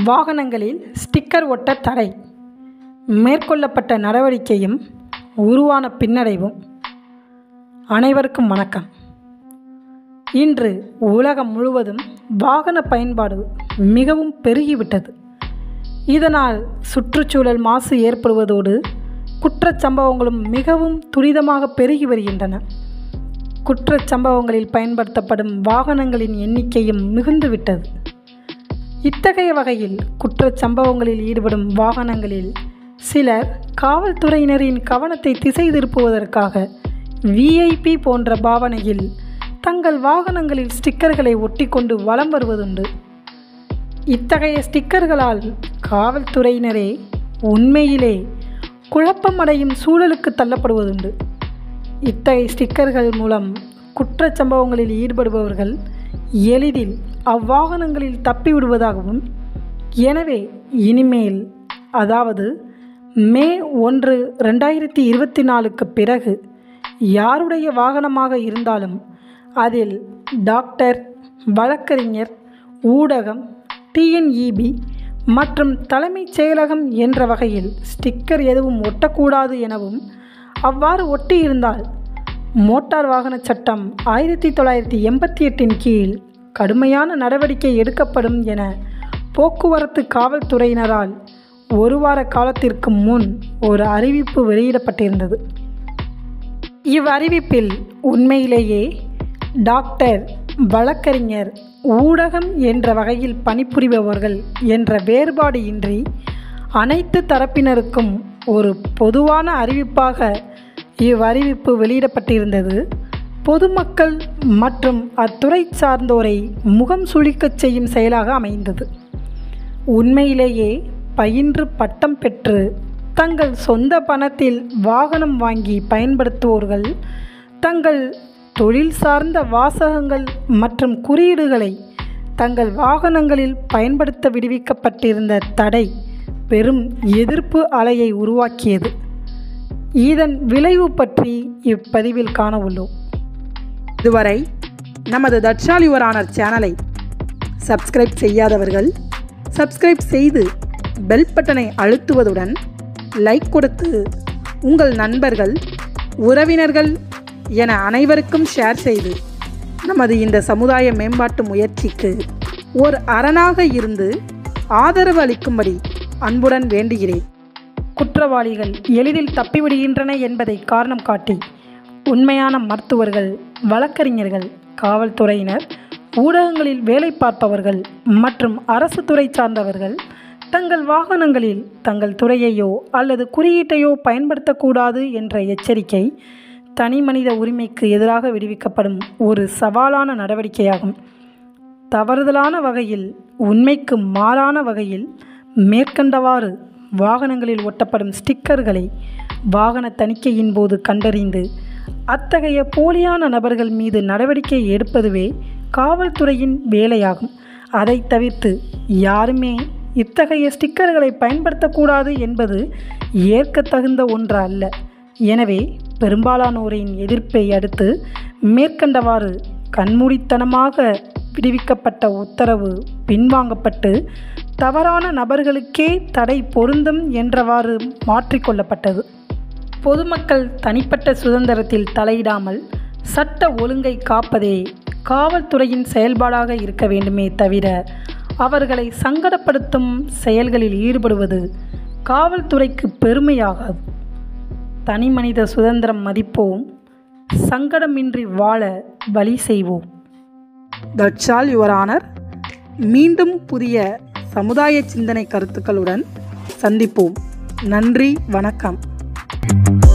வாகனங்களில் ஸ்டிக்கர் ஒட்ட தடை. மேற்கொள்ளப்பட்ட நடவடிக்கையும் உருவான பின்னடைவும். அனைவருக்கும் வணக்கம். இன்று உலகம் முழுவதும் வாகன பயன்பாடு மிகவும் பெருகிவிட்டது. இதனால் சுற்றுச்சூழல் மாசு ஏற்படுவதோடு குற்றச் சம்பவங்களும் மிகவும் துரிதமாக பெருகி வருகின்றன. குற்றச் சம்பவங்களில் பயன்படுத்தப்படும் வாகனங்களின் எண்ணிக்கையும் மிகுந்துவிட்டது. இத்தகைய வகையில் குற்றச் சம்பவங்களில் ஈடுபடும் வாகனங்களில் சிலர் காவல்துறையினரின் கவனத்தை திசை திருப்புவதற்காக விஐபி போன்ற பாவனையில் தங்கள் வாகனங்களில் ஸ்டிக்கர்களை ஒட்டிக்கொண்டு வலம் வருவதுண்டு. இத்தகைய ஸ்டிக்கர்களால் காவல்துறையினரே உண்மையிலே குழப்பமடையும் சூழலுக்கு தள்ளப்படுவதுண்டு. இத்தகைய ஸ்டிக்கர்கள் மூலம் குற்றச் சம்பவங்களில் ஈடுபடுபவர்கள் எளிதில் அவ்வாகனங்களில் தப்பிவிடுவதாகவும், எனவே இனிமேல், அதாவது மே 1, 2024க்கு பிறகு யாருடைய வாகனமாக இருந்தாலும் அதில் டாக்டர், வழக்கறிஞர், ஊடகம், டிஎன்இபி மற்றும் தலைமைச் செயலகம் என்ற வகையில் ஸ்டிக்கர் எதுவும் ஒட்டக்கூடாது எனவும், அவ்வாறு ஒட்டியிருந்தால் மோட்டார் வாகன சட்டம் 1988 கீழ் கடுமையான நடவடிக்கை எடுக்கப்படும் என போக்குவரத்து காவல்துறையினரால் ஒரு வார காலத்திற்கு முன் ஒரு அறிவிப்பு வெளியிடப்பட்டிருந்தது. இவ்வறிவிப்பில் உண்மையிலேயே டாக்டர், வழக்கறிஞர், ஊடகம் என்ற வகையில் பணிபுரிபவர்கள் என்ற வேறுபாடு இன்றி அனைத்து தரப்பினருக்கும் ஒரு பொதுவான அறிவிப்பாக இவ்வறிவிப்பு வெளியிடப்பட்டிருந்தது. பொதுமக்கள் மற்றும் அத்துறை சார்ந்தோரை முகம் சுளிக்கச் செய்யும் செயலாக அமைந்தது. உண்மையிலேயே பயின்று பட்டம் பெற்று தங்கள் சொந்த பணத்தில் வாகனம் வாங்கி பயன்படுத்துவோர்கள் தங்கள் தொழில் சார்ந்த வாசகங்கள் மற்றும் குறியீடுகளை தங்கள் வாகனங்களில் பயன்படுத்த விடுவிக்கப்பட்டிருந்த தடை பெரும் எதிர்ப்பு அலையை உருவாக்கியது. இதன் விளைவு பற்றி இப்பதிவில் காண உள்ளோம். இதுவரை நமது தட்ஸ் ஆல் யுவர் ஆனர் சேனலை சப்ஸ்கிரைப் செய்யாதவர்கள் சப்ஸ்கிரைப் செய்து பெல் பட்டனை அழுத்துவதுடன் லைக் கொடுத்து உங்கள் நண்பர்கள், உறவினர்கள் என அனைவருக்கும் ஷேர் செய்து நமது இந்த சமுதாய மேம்பாட்டு முயற்சிக்கு ஒரு அரணாக இருந்து ஆதரவு அளிக்கும்படி அன்புடன் வேண்டுகிறேன். குற்றவாளிகள் எளிதில் தப்பிவிடுகின்றன என்பதை காரணம் காட்டி உண்மையான மருத்துவர்கள், வழக்கறிஞர்கள், காவல்துறையினர், ஊடகங்களில் வேலை பார்ப்பவர்கள் மற்றும் அரசு துறை சார்ந்தவர்கள் தங்கள் வாகனங்களில் தங்கள் துறையையோ அல்லது குறியீட்டையோ பயன்படுத்தக்கூடாது என்ற எச்சரிக்கை தனி மனித உரிமைக்கு எதிராக விடுவிக்கப்படும் ஒரு சவாலான நடவடிக்கையாகும். தவறுதலான வகையில், உண்மைக்கு மாறான வகையில் மேற்கண்டவாறு வாகனங்களில் ஒட்டப்படும் ஸ்டிக்கர்களை வாகன தணிக்கையின் போது கண்டறிந்து அத்தகைய போலியான நபர்கள் மீது நடவடிக்கை எடுப்பதுவே காவல்துறையின் வேலையாகும். அதை தவிர்த்து யாருமே இத்தகைய ஸ்டிக்கர்களை பயன்படுத்தக்கூடாது என்பது ஏற்கத்தகுந்த ஒன்று அல்ல. எனவே பெரும்பாலானோரின் எதிர்ப்பை அடுத்து மேற்கண்டவாறு கண்மூடித்தனமாக விடுவிக்கப்பட்ட உத்தரவு பின்வாங்கப்பட்டு தவறான நபர்களுக்கே தடை பொருந்தும் என்றவாறு மாற்றிக்கொள்ளப்பட்டது. பொதுமக்கள் தனிப்பட்ட சுதந்திரத்தில் தலையிடாமல் சட்ட ஒழுங்கை காப்பதே காவல்துறையின் செயல்பாடாக இருக்க வேண்டுமே தவிர அவர்களை சங்கடப்படுத்தும் செயல்களில் ஈடுபடுவது காவல்துறைக்கு பெருமையாகாது. தனி மனித சுதந்திரம் மதிப்போம், சங்கடமின்றி வாழ வழி செய்வோம். That's all your honour. மீண்டும் புதிய சமுதாய சிந்தனை கருத்துக்களுடன் சந்திப்போம். நன்றி, வணக்கம்.